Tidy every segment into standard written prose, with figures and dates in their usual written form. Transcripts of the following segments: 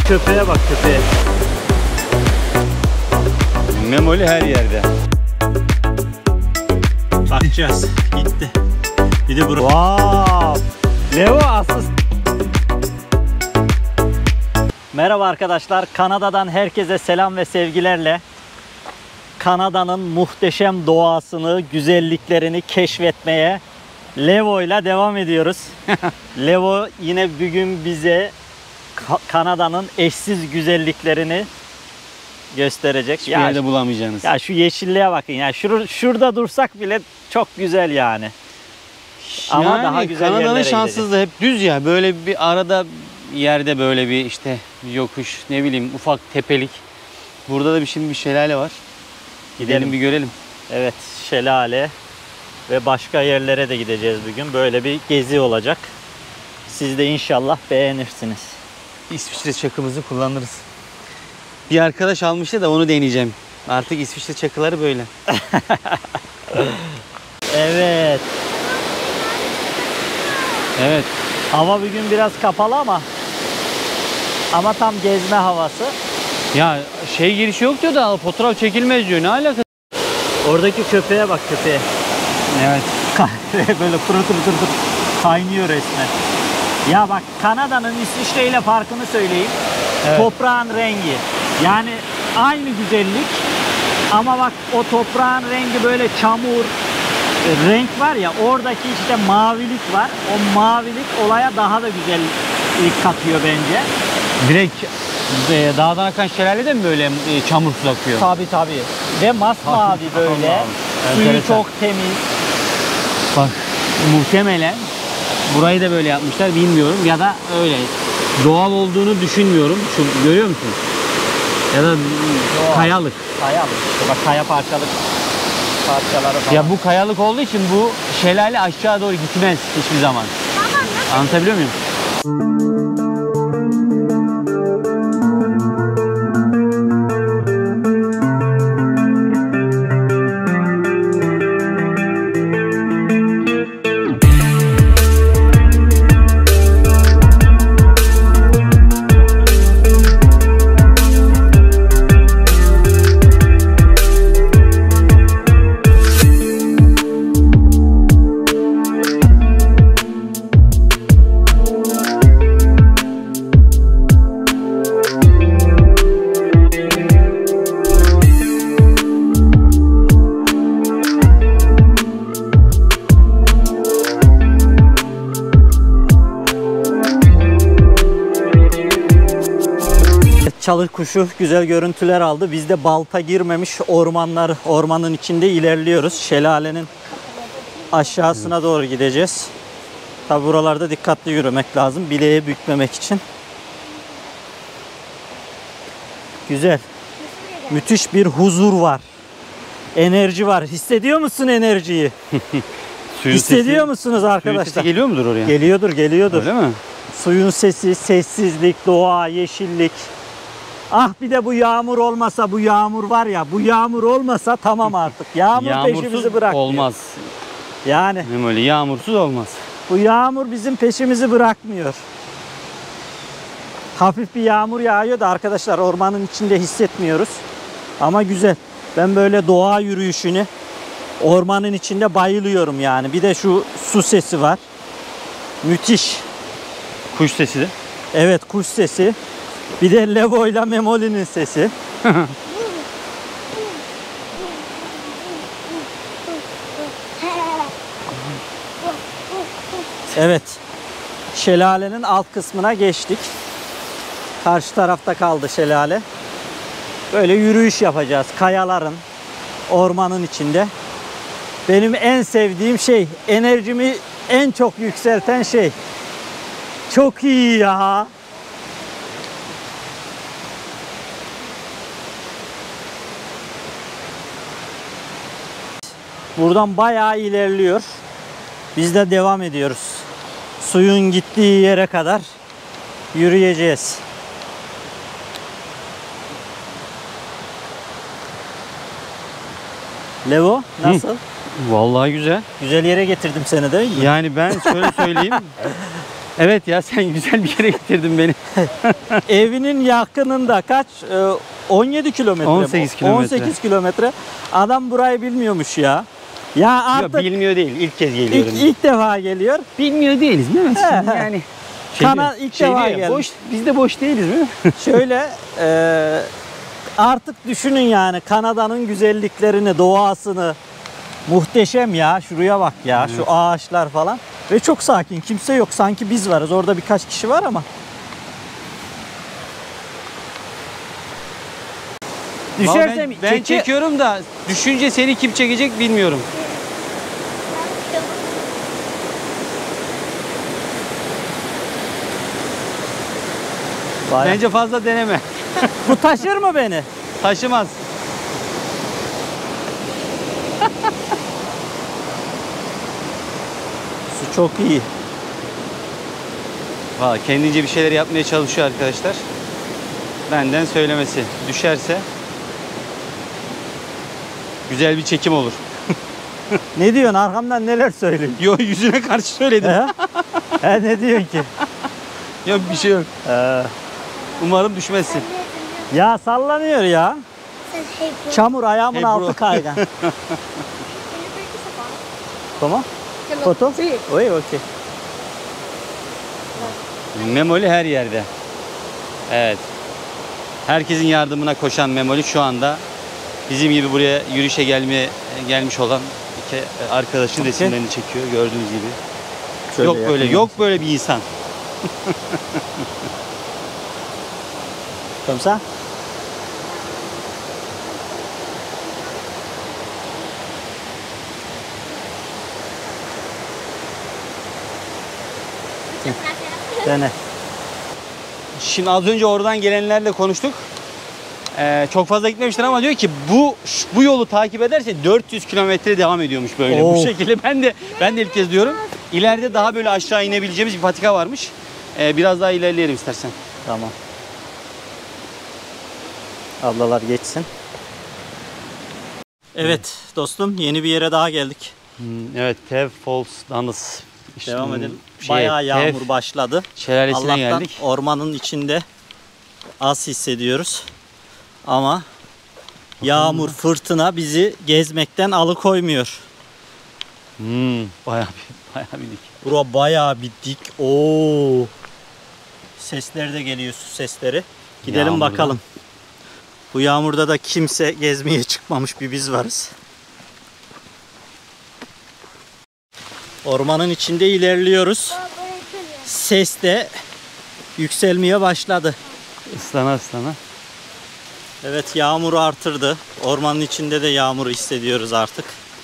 köpeğe bak, köpeğe. Memoli her yerde. Bakacağız. Gitti. Bir de burası. Wow. Leo asıl. Merhaba arkadaşlar. Kanada'dan herkese selam ve sevgilerle. Kanada'nın muhteşem doğasını, güzelliklerini keşfetmeye Levo ile devam ediyoruz. Levo yine bugün bize Kanada'nın eşsiz güzelliklerini gösterecek. Hiçbir yerde bulamayacaksınız. Ya şu yeşilliğe bakın ya. Şurada dursak bile çok güzel yani. Ama yani daha güzel Kanada'nın yerlere şanssızlığı hep düz ya. Böyle bir arada yerde böyle bir işte yokuş, ne bileyim ufak tepelik. Burada da şimdi bir şelale var. Gidelim bir görelim. Evet, şelale ve başka yerlere de gideceğiz bugün. Böyle bir gezi olacak. Siz de inşallah beğenirsiniz. İsviçre çakımızı kullanırız. Bir arkadaş almıştı da onu deneyeceğim. Artık İsviçre çakıları böyle. Evet. Evet. Hava bugün biraz kapalı ama tam gezme havası. Ya girişi yok diyor da fotoğraf çekilmez diyor. Ne alakası? Oradaki köpeğe bak, köpeğe. Evet. Böyle pırı kaynıyor resmen. Ya bak, Kanada'nın İsviçre ile farkını söyleyeyim. Evet. Toprağın rengi. Yani aynı güzellik ama bak o toprağın rengi böyle çamur renk var ya, oradaki işte mavilik var. O mavilik olaya daha da güzellik katıyor bence. Direkt dağdan akan şelalede mi böyle çamur su akıyor? Tabii. Ve masmavi böyle. Suyu çok temiz. Bak muhtemelen burayı da böyle yapmışlar, bilmiyorum ya da öyle. Doğal olduğunu düşünmüyorum. Şu görüyor musun? Ya da doğal. Kayalık. Bak kaya parçaları falan. Ya bu kayalık olduğu için bu şelale aşağı doğru gitmez hiçbir zaman. Anlatabiliyor muyum? Çalı kuşu güzel görüntüler aldı. Biz de balta girmemiş ormanın içinde ilerliyoruz. Şelalenin aşağısına doğru gideceğiz. Tabi buralarda dikkatli yürümek lazım. Bileği bükmemek için. Güzel. Müthiş bir huzur var. Enerji var. Hissediyor musun enerjiyi? Hissediyor musunuz arkadaşlar? Suyun sesi geliyor mudur oraya? Geliyordur. Öyle mi? Suyun sesi, sessizlik, doğa, yeşillik. Ah bir de bu yağmur olmasa, bu yağmur var ya, bu yağmur olmasa tamam artık. Yağmur peşimizi bırakmıyor. Olmaz. Yani. Öyle yağmursuz olmaz. Bu yağmur bizim peşimizi bırakmıyor. Hafif bir yağmur yağıyor da arkadaşlar ormanın içinde hissetmiyoruz. Ama güzel. Ben böyle doğa yürüyüşünü ormanın içinde bayılıyorum yani. Bir de şu su sesi var. Müthiş. Kuş sesi de. Evet, kuş sesi. Bir de Levo ile Memoli'nin sesi. Evet. Şelalenin alt kısmına geçtik. Karşı tarafta kaldı şelale. Böyle yürüyüş yapacağız. Kayaların, ormanın içinde. Benim en sevdiğim şey, enerjimi en çok yükselten şey. Çok iyi ya. Buradan bayağı ilerliyor. Biz de devam ediyoruz. Suyun gittiği yere kadar yürüyeceğiz. Levo nasıl? Vallahi güzel. Güzel yere getirdim seni de. Yani ben şöyle söyleyeyim. Evet ya, sen güzel bir yere getirdin beni. Evinin yakınında kaç? 17 kilometre. 18 kilometre. 18 kilometre. Adam burayı bilmiyormuş ya. Ya artık Yok, bilmiyor değil. İlk kez geliyorum. ilk defa geliyor. Bilmiyor değiliz değil mi? He, he. Yani İlk defa geldi. boş, biz de boş değiliz değil mi? Şöyle artık düşünün yani Kanada'nın güzelliklerini, doğasını. Muhteşem ya. Şuraya bak ya. Şu ağaçlar falan. Ve çok sakin. Kimse yok. Sanki biz varız. Orada birkaç kişi var ama. Düşersem ben çekiyorum da düşünce seni kim çekecek bilmiyorum. Bayağı. Bence fazla deneme. Bu taşır mı beni? Taşımaz. Su çok iyi. Valla kendince bir şeyler yapmaya çalışıyor arkadaşlar. Benden söylemesi. Düşerse güzel bir çekim olur. Ne diyorsun? Arkamdan neler söylüyorsun? Yo, yüzüne karşı söyledim. He? Ne diyorsun ki? Yok, bir şey yok. Umarım düşmezsin. Ya sallanıyor ya. Çamur ayağımın Hey bro. altı kaygan. Tamam. Foto? Oy, okey. Memoli her yerde. Evet. Herkesin yardımına koşan Memoli şu anda bizim gibi buraya yürüyüşe gelmiş olan iki arkadaşın resimlerini çekiyor gördüğünüz gibi. Şöyle yok böyle, yakın. yok böyle bir insan. Comme ça? Dene. Şimdi az önce oradan gelenlerle konuştuk. Çok fazla gitmemişler ama diyor ki bu yolu takip ederse 400 kilometre devam ediyormuş böyle. Bu Oo. şekilde ben de ilk kez diyorum. İleride daha böyle aşağı inebileceğimiz bir patika varmış. Biraz daha ilerleyelim istersen. Tamam. Ablalar geçsin. Evet dostum, yeni bir yere daha geldik. Evet, Tev Falls Dunes. İşte Devam edelim. şey, Bayağı yağmur Tev başladı. şelalesine Allah'tan geldik. ormanın içinde az hissediyoruz. Ama yağmur, fırtına bizi gezmekten alıkoymuyor. Bayağı bir dik. Bura bayağı bir dik. Oo. Sesler de geliyor, su sesleri. Gidelim Yağmurda. bakalım. Bu yağmurda da kimse gezmeye çıkmamış, bir biz varız. Ormanın içinde ilerliyoruz. Ses de yükselmeye başladı. Islana. Evet, yağmuru artırdı. Ormanın içinde de yağmuru hissediyoruz artık.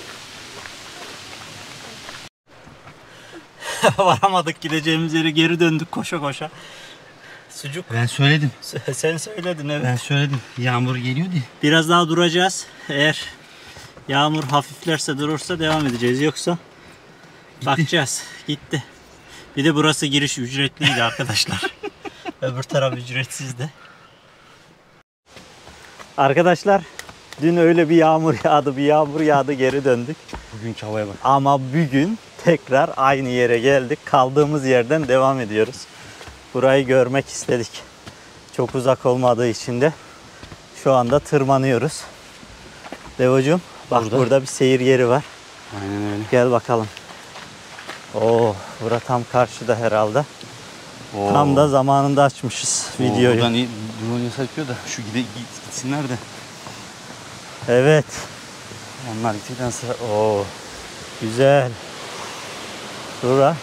Varamadık, gideceğimiz yere geri döndük koşa koşa. Sucuk. Ben söyledim. Sen söyledin, evet. Ben söyledim. Yağmur geliyor diye. Biraz daha duracağız. Eğer yağmur hafiflerse, durursa devam edeceğiz. Yoksa bakacağız. Gitti. Bir de burası giriş ücretliydi arkadaşlar. Öbür taraf ücretsizdi. Arkadaşlar, dün öyle bir yağmur yağdı, geri döndük. Bugünkü havaya bak. Ama bugün tekrar aynı yere geldik. Kaldığımız yerden devam ediyoruz. Burayı görmek istedik. Çok uzak olmadığı için de şu anda tırmanıyoruz. Devocuğum, bak burada bir seyir yeri var. Aynen öyle. Gel bakalım. Oo, bura tam karşıda herhalde. Tam da zamanında açmışız videoyu. Buradan iyi drone yasak yapıyor da şu gitsinler de. Evet. Onlar gittikten sonra Güzel. Bura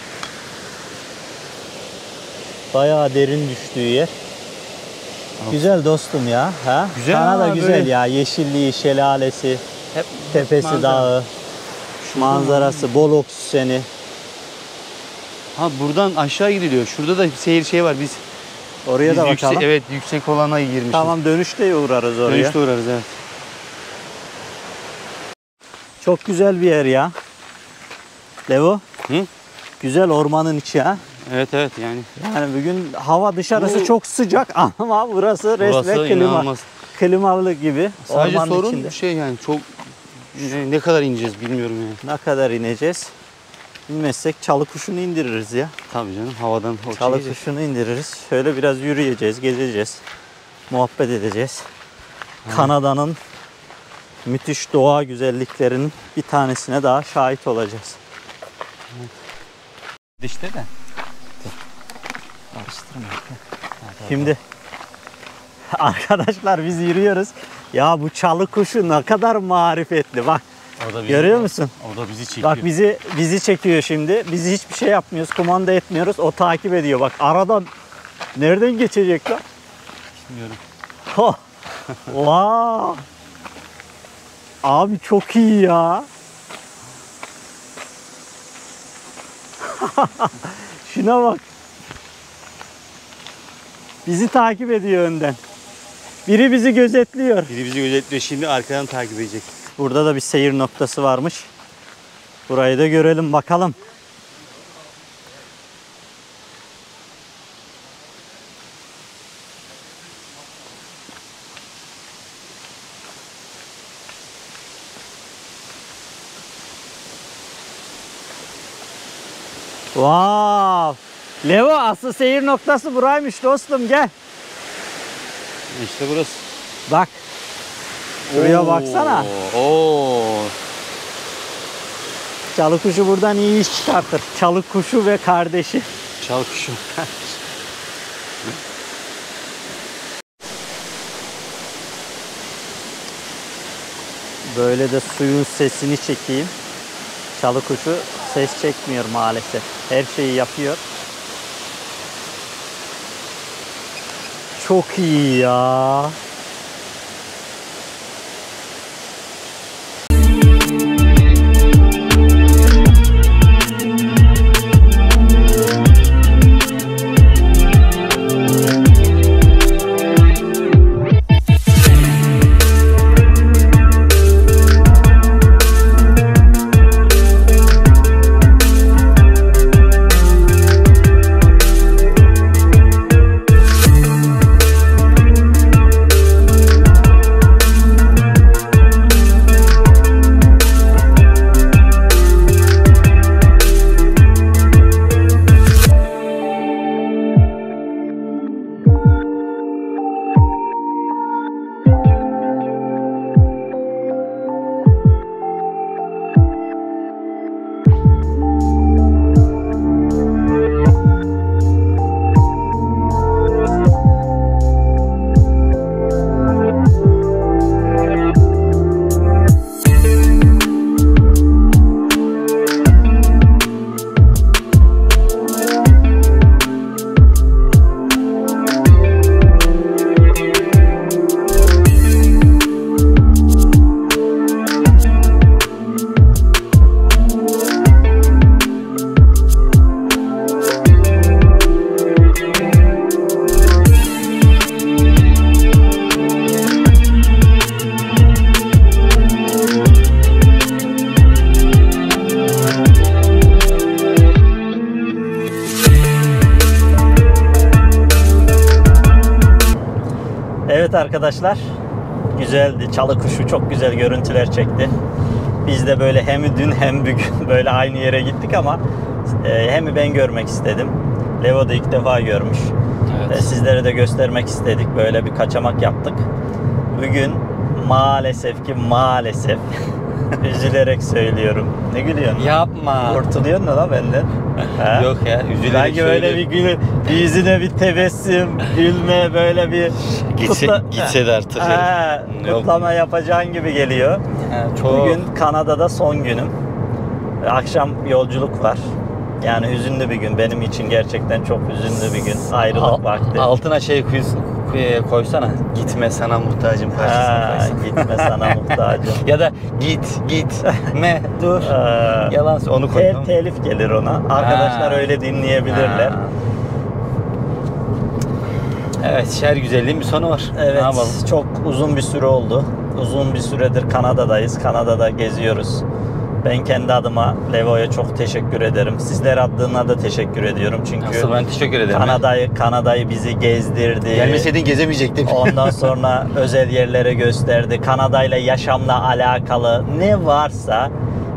bayağı derin düştüğü yer. Güzel dostum ya. Ha? Güzel Kanada ama güzel böyle- ya. Yeşilliği, şelalesi, hep tepesi, manzara. dağı, manzarası, bol oksijeni. Ha, buradan aşağı gidiliyor. Şurada da bir seyir şey var. Biz Oraya da yüksek, bakalım. evet, yüksek olana girmişiz. Tamam, dönüşte uğrarız oraya. Dönüşte uğrarız, evet. Çok güzel bir yer ya. Levo. Hı? Güzel ormanın içi ha. Evet yani. Yani bugün hava dışarısı Bu- çok sıcak ama burası resmen Burası klima. inanılmaz. Klimalı gibi. Sadece ormanın sorun içinde. şey yani çok ne kadar ineceğiz bilmiyorum yani. Ne kadar ineceğiz? İnmezsek çalı kuşunu indiririz ya. Tabii canım, havadan Çalı kuşunu indiririz. Şöyle biraz yürüyeceğiz, gezeceğiz. Muhabbet edeceğiz. Kanada'nın müthiş doğa güzelliklerinin bir tanesine daha şahit olacağız. İşte de. Şimdi arkadaşlar biz yürüyoruz. Ya bu çalı kuşu ne kadar marifetli bak. Görüyor musun? O da bizi çekiyor. Bak bizi çekiyor şimdi. Biz hiçbir şey yapmıyoruz. Kumanda etmiyoruz. O takip ediyor. Bak aradan nereden geçecek lan? Bilmiyorum. Oh. Wow. Abi çok iyi ya. Şuna bak. Bizi takip ediyor önden. Biri bizi gözetliyor. Biri bizi gözetliyor, şimdi arkadan takip edecek. Burada da bir seyir noktası varmış. Burayı da görelim bakalım. Wow! Levo, asıl seyir noktası buraymış dostum, gel. İşte burası. Bak. Şuraya baksana. Oo. Çalı kuşu buradan iyi iş çıkartır. Çalı kuşu ve kardeşi. Çalı kuşu. Böyle de suyun sesini çekeyim. Çalı kuşu ses çekmiyor maalesef. Her şeyi yapıyor. Çok iyi ya. Evet arkadaşlar, güzeldi. Çalı kuşu çok güzel görüntüler çekti. Biz de böyle hem dün hem bugün böyle aynı yere gittik ama hem ben görmek istedim. Levo da ilk defa görmüş. Evet. Sizlere de göstermek istedik. Böyle bir kaçamak yaptık. Bugün maalesef üzülerek söylüyorum. Ne gülüyorsun? Yapma. Kurtuluyorsun da lan benden. Ha? Yok ya, üzülerek Belki böyle bir yüzüne bir tebessüm, gülme, böyle bir gitse de artık. kutlama yapacağın gibi geliyor. Bugün Kanada'da son günüm. Akşam yolculuk var. Yani hüzünlü bir gün. Benim için gerçekten çok hüzünlü bir gün. Ayrılık vakti. Altına şey koysana. Gitme sana muhtacım parçasını koysana. Gitme sana muhtacım. Ya da gitme dur. Yalan onu koy. Telif gelir ona. Arkadaşlar öyle dinleyebilirler. Evet, şehir güzelliğin bir sonu var. Evet, ne yapalım? çok uzun bir süre oldu. Uzun bir süredir Kanada'dayız. Kanada'da geziyoruz. Ben kendi adıma Levo'ya çok teşekkür ederim. Sizler adına da teşekkür ediyorum. Çünkü asıl ben teşekkür ederim. Kanada'yı bizi gezdirdi. Gelmeseydin gezemeyecektim. Ondan sonra özel yerlere gösterdi. Kanada'yla yaşamla alakalı ne varsa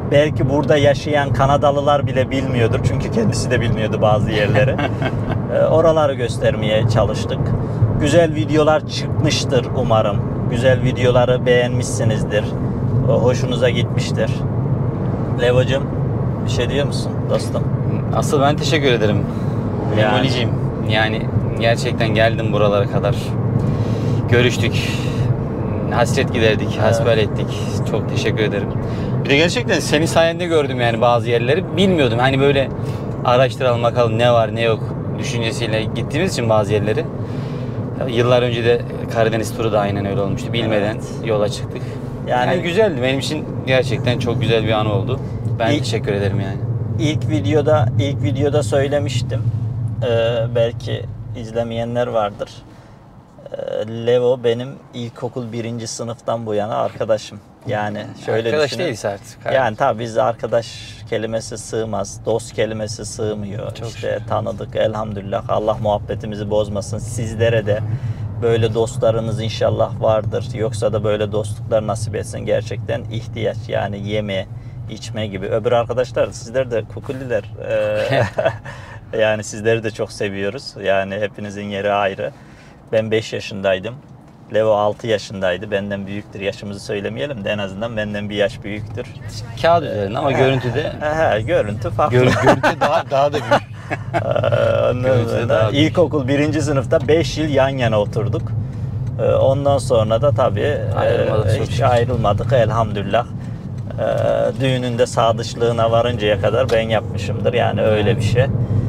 belki burada yaşayan Kanadalılar bile bilmiyordur. Çünkü kendisi de bilmiyordu bazı yerleri. Oraları göstermeye çalıştık. Güzel videolar çıkmıştır umarım. Güzel videoları beğenmişsinizdir. Hoşunuza gitmiştir. Levo'cum bir şey diyor musun dostum? Asıl ben teşekkür ederim. Yani. Memoli'ciğim. Yani gerçekten geldim buralara kadar. Görüştük. Hasret giderdik, hasbihal ettik. Çok teşekkür ederim. Bir de gerçekten senin sayende gördüm yani bazı yerleri. Bilmiyordum. Hani böyle araştıralım bakalım ne var ne yok düşüncesiyle gittiğimiz için bazı yerleri. Yıllar önce de Karadeniz turu da aynen öyle olmuştu. Bilmeden yola çıktık. Yani güzeldi. Benim için gerçekten çok güzel bir an oldu. Ben teşekkür ederim yani. İlk videoda söylemiştim. Belki izlemeyenler vardır. Levo benim ilkokul 1. sınıftan bu yana arkadaşım. Yani şöyle arkadaş düşünün. değiliz artık. Yani tabii biz arkadaş kelimesi sığmaz. Dost kelimesi sığmıyor. Çok işte şükür. tanıdık elhamdülillah. Allah muhabbetimizi bozmasın. Sizlere de böyle dostlarınız inşallah vardır. Yoksa da böyle dostluklar nasip etsin. Gerçekten ihtiyaç yani yeme, içme gibi. Öbür arkadaşlar sizler de kukuliler. Yani sizleri de çok seviyoruz. Yani hepinizin yeri ayrı. Ben 5 yaşındaydım. Levo 6 yaşındaydı. Benden büyüktür. Yaşımızı söylemeyelim de en azından benden bir yaş büyüktür. Kağıt üzerinde ama görüntüde Görüntü farklı. görüntü daha da büyük. Ondan sonra ilkokul 1. sınıfta 5 yıl yan yana oturduk. Ondan sonra da tabii hiç ayrılmadık elhamdülillah. Düğününde sadıçlığına varıncaya kadar ben yapmışımdır. Yani öyle bir şey.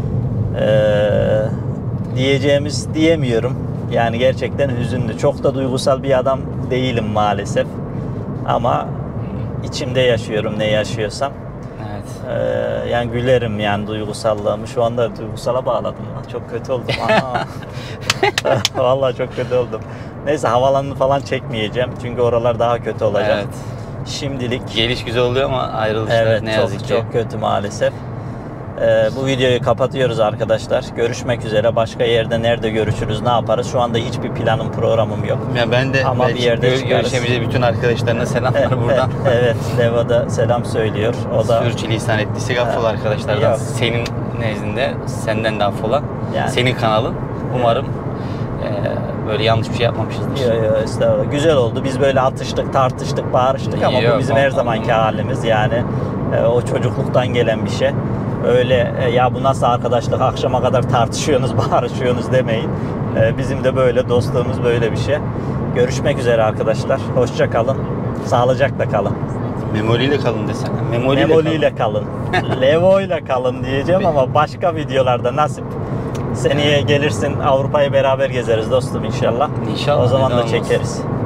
Diyeceğimiz diyemiyorum. Yani gerçekten hüzünlü. Çok da duygusal bir adam değilim maalesef. Ama içimde yaşıyorum ne yaşıyorsam. Evet. Yani gülerim yani duygusallığımı. Şu anda duygusala bağladım lan. Çok kötü oldum. Vallahi çok kötü oldum. Neyse havalanını falan çekmeyeceğim. Çünkü oralar daha kötü olacak. Evet. Şimdilik Geliş güzel oluyor ama ayrılışlar evet, ne yazık ki. çok kötü maalesef. Bu videoyu kapatıyoruz arkadaşlar. Görüşmek üzere. Başka yerde nerede görüşürüz, ne yaparız? Şu anda hiçbir planım, programım yok. Ya ben de ama bir yerde görüşemeyeceği bütün arkadaşlarına selamlar buradan. Evet, Leva da selam söylüyor. O da Sürçülisan ettiysek affola arkadaşlardan. Yok. Senin nezdinde senden de affola. Yani. Senin kanalın. Umarım böyle yanlış bir şey yapmamışızdır. Yok estağfurullah. Güzel oldu. Biz böyle atıştık, tartıştık, bağırıştık ama Yok, bu bizim her zamanki halimiz yani. O çocukluktan gelen bir şey. Öyle ya bu nasıl arkadaşlık, akşama kadar tartışıyorsunuz, bağırışıyorsunuz demeyin. Bizim de böyle dostluğumuz böyle bir şey. Görüşmek üzere arkadaşlar. Hoşça kalın. Sağlıcakla kalın. Memoliyle kalın desene. Memoliyle kalın. Levo'yla kalın diyeceğim ama başka videolarda nasip. Seneye gelirsin, Avrupa'yı beraber gezeriz dostum inşallah. İnşallah. O zaman neden da olmasın. çekeriz.